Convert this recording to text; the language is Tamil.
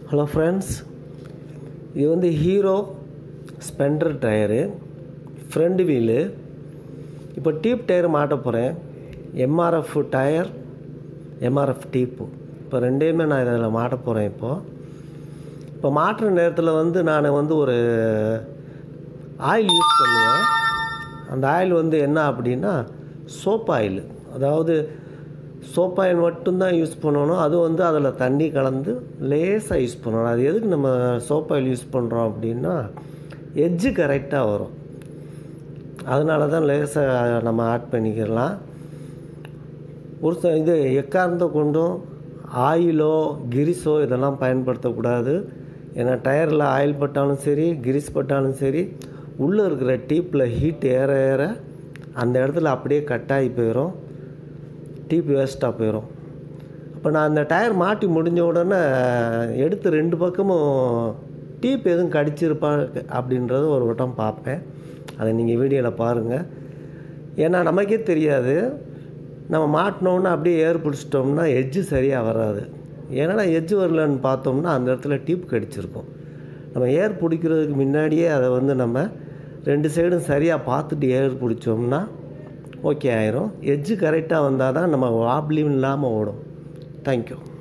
ஹலோ ஃப்ரெண்ட்ஸ், இது வந்து Hero Splendor tyre, front wheel. இப்போ டீப் டயர் மாட்ட போகிறேன். எம்ஆர்எஃப் டயர், எம்ஆர்எஃப் டீப்பு, இப்போ ரெண்டையுமே நான் இதில் மாட்ட போகிறேன். இப்போ மாட்டுற நேரத்தில் வந்து நான் வந்து ஒரு ஆயில் யூஸ் பண்ணுவேன். அந்த ஆயில் வந்து என்ன அப்படின்னா சோப் ஆயில். அதாவது சோப் ஆயில் மட்டும்தான் யூஸ் பண்ணணும். அது வந்து அதில் தண்ணி கலந்து லேசாக யூஸ் பண்ணணும். அது எதுக்கு நம்ம சோப் ஆயில் யூஸ் பண்ணுறோம் அப்படின்னா எட்ஜு கரெக்டாக வரும். அதனால தான் லேசாக நம்ம ஆட் பண்ணிக்கலாம். ஒரு இது எக்காரணத்தை கொண்டும் ஆயிலோ கிரிஸோ இதெல்லாம் பயன்படுத்தக்கூடாது. ஏன்னா டயரில் ஆயில் பட்டாலும் சரி, கிரிஸ் பட்டாலும் சரி, உள்ளே இருக்கிற டீப்பில் ஹீட் ஏற ஏற அந்த இடத்துல அப்படியே கட்டாகி போயிடும், டீப் வேஸ்ட்டாக போயிடும். அப்போ நான் அந்த டயர் மாட்டி முடிஞ்ச உடனே எடுத்து ரெண்டு பக்கமும் டீப் எதுவும் கடிச்சிருப்பா அப்படின்றத ஒரு வட்டம் பார்ப்பேன். அதை நீங்கள் வீடியோவில் பாருங்கள். ஏன்னா நமக்கே தெரியாது, நம்ம மாட்டினோன்னா அப்படியே ஏர் பிடிச்சிட்டோம்னா எட்ஜு சரியாக வராது. ஏன்னா எட்ஜு வரலன்னு பார்த்தோம்னா அந்த இடத்துல டீப் கடிச்சிருக்கும். நம்ம ஏர் பிடிக்கிறதுக்கு முன்னாடியே அதை வந்து நம்ம ரெண்டு சைடும் சரியாக பார்த்துட்டு ஏர் பிடிச்சோம்னா ஓகே ஆயிரும். எட்ஜு கரெக்டாக வந்தால் தான் நம்ம வாப்லியும் இல்லாமல் ஓடும். தேங்க்யூ.